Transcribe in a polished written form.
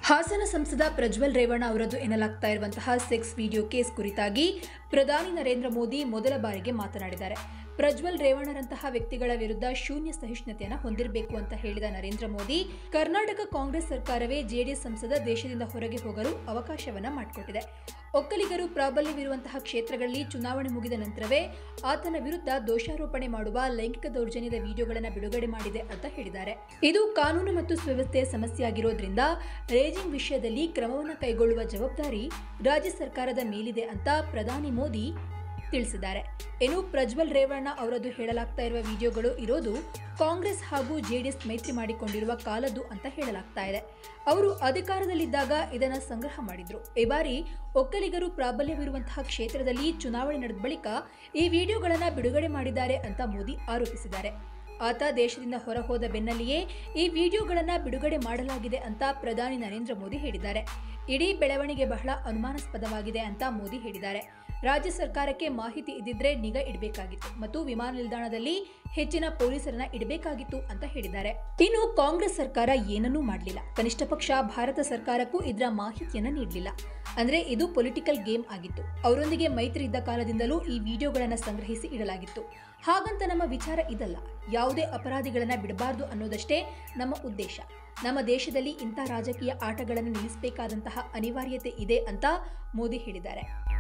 ಹಾಸನ ಸಂಸದ ಪ್ರಜ್ವಲ್ ರೇವಣ್ಣ ಅವರದ್ದು ಎನ್ನಲಾಗ್ತಾ ಇರುವಂತಹ ಸೆಕ್ಸ್ ವಿಡಿಯೋ ಕೇಸ್ ಕುರಿತಾಗಿ ಪ್ರಧಾನಿ ನರೇಂದ್ರ ಮೋದಿ ಮೊದಲ ಬಾರಿಗೆ ಮಾತನಾಡಿದ್ದಾರೆ. ಪ್ರಜ್ವಲ್ ರೇವಣ್ಣರಂತಹ ವ್ಯಕ್ತಿಗಳ ವಿರುದ್ಧ ಶೂನ್ಯ ಸಹಿಷ್ಣುತೆಯನ್ನು ಹೊಂದಿರಬೇಕು ಅಂತ ಹೇಳಿದ ನರೇಂದ್ರ ಮೋದಿ, ಕರ್ನಾಟಕ ಕಾಂಗ್ರೆಸ್ ಸರ್ಕಾರವೇ ಜೆಡಿಎಸ್ ಸಂಸದ ದೇಶದಿಂದ ಹೊರಗೆ ಹೋಗಲು ಅವಕಾಶವನ್ನ ಮಾಡಿಕೊಟ್ಟಿದೆ. ಒಕ್ಕಲಿಗರು ಪ್ರಾಬಲ್ಯವಿರುವಂತಹ ಕ್ಷೇತ್ರಗಳಲ್ಲಿ ಚುನಾವಣೆ ಮುಗಿದ ನಂತರವೇ ಆತನ ವಿರುದ್ಧ ದೋಷಾರೋಪಣೆ ಮಾಡುವ ಲೈಂಗಿಕ ದೌರ್ಜನ್ಯದ ವಿಡಿಯೋಗಳನ್ನು ಬಿಡುಗಡೆ ಮಾಡಿದೆ ಅಂತ ಹೇಳಿದ್ದಾರೆ. ಇದು ಕಾನೂನು ಮತ್ತು ಸುವ್ಯವಸ್ಥೆಯ ಸಮಸ್ಯೆಯಾಗಿರೋದ್ರಿಂದ ರೇಜಿಂಗ್ ವಿಷಯದಲ್ಲಿ ಕ್ರಮವನ್ನು ಕೈಗೊಳ್ಳುವ ಜವಾಬ್ದಾರಿ ರಾಜ್ಯ ಸರ್ಕಾರದ ಮೇಲಿದೆ ಅಂತ ಪ್ರಧಾನಿ ಮೋದಿ ತಿಳಿಸಿದ್ದಾರೆ. ಇನ್ನು ಪ್ರಜ್ವಲ್ ರೇವಣ್ಣ ಅವರದ್ದು ಹೇಳಲಾಗ್ತಾ ಇರುವ ವಿಡಿಯೋಗಳು ಇರೋದು ಕಾಂಗ್ರೆಸ್ ಹಾಗೂ ಜೆಡಿಎಸ್ ಮೈತ್ರಿ ಮಾಡಿಕೊಂಡಿರುವ ಕಾಲದ್ದು ಅಂತ ಹೇಳಲಾಗ್ತಾ ಇದೆ. ಅವರು ಅಧಿಕಾರದಲ್ಲಿದ್ದಾಗ ಇದನ್ನು ಸಂಗ್ರಹ ಮಾಡಿದ್ರು. ಈ ಬಾರಿ ಒಕ್ಕಲಿಗರು ಪ್ರಾಬಲ್ಯವಿರುವಂತಹ ಕ್ಷೇತ್ರದಲ್ಲಿ ಚುನಾವಣೆ ನಡೆದ ಬಳಿಕ ಈ ವಿಡಿಯೋಗಳನ್ನು ಬಿಡುಗಡೆ ಮಾಡಿದ್ದಾರೆ ಅಂತ ಮೋದಿ ಆರೋಪಿಸಿದ್ದಾರೆ. ಆತ ದೇಶದಿಂದ ಹೊರಹೋದ ಬೆನ್ನಲ್ಲಿಯೇ ಈ ವಿಡಿಯೋಗಳನ್ನು ಬಿಡುಗಡೆ ಮಾಡಲಾಗಿದೆ ಅಂತ ಪ್ರಧಾನಿ ನರೇಂದ್ರ ಮೋದಿ ಹೇಳಿದ್ದಾರೆ. ಇಡೀ ಬೆಳವಣಿಗೆ ಬಹಳ ಅನುಮಾನಾಸ್ಪದವಾಗಿದೆ ಅಂತ ಮೋದಿ ಹೇಳಿದ್ದಾರೆ. ರಾಜ್ಯ ಸರ್ಕಾರಕ್ಕೆ ಮಾಹಿತಿ ಇದ್ದಿದ್ರೆ ನಿಗಾ ಇಡಬೇಕಾಗಿತ್ತು ಮತ್ತು ವಿಮಾನ ನಿಲ್ದಾಣದಲ್ಲಿ ಹೆಚ್ಚಿನ ಪೊಲೀಸರನ್ನ ಇಡಬೇಕಾಗಿತ್ತು ಅಂತ ಹೇಳಿದ್ದಾರೆ. ಇನ್ನು ಕಾಂಗ್ರೆಸ್ ಸರ್ಕಾರ ಏನನ್ನೂ ಮಾಡಲಿಲ್ಲ. ಕನಿಷ್ಠ ಪಕ್ಷ ಭಾರತ ಸರ್ಕಾರಕ್ಕೂ ಇದರ ಮಾಹಿತಿಯನ್ನ ನೀಡಲಿಲ್ಲ. ಅಂದ್ರೆ ಇದು ಪೊಲಿಟಿಕಲ್ ಗೇಮ್ ಆಗಿತ್ತು. ಅವರೊಂದಿಗೆ ಮೈತ್ರಿ ಇದ್ದ ಕಾಲದಿಂದಲೂ ಈ ವಿಡಿಯೋಗಳನ್ನು ಸಂಗ್ರಹಿಸಿ ಇಡಲಾಗಿತ್ತು. ಹಾಗಂತ ನಮ್ಮ ವಿಚಾರ ಇದಲ್ಲ. ಯಾವುದೇ ಅಪರಾಧಿಗಳನ್ನ ಬಿಡಬಾರದು ಅನ್ನೋದಷ್ಟೇ ನಮ್ಮ ಉದ್ದೇಶ. ನಮ್ಮ ದೇಶದಲ್ಲಿ ಇಂಥ ರಾಜಕೀಯ ಆಟಗಳನ್ನು ನಿಲ್ಲಿಸಬೇಕಾದಂತಹ ಅನಿವಾರ್ಯತೆ ಇದೆ ಅಂತ ಮೋದಿ ಹೇಳಿದ್ದಾರೆ.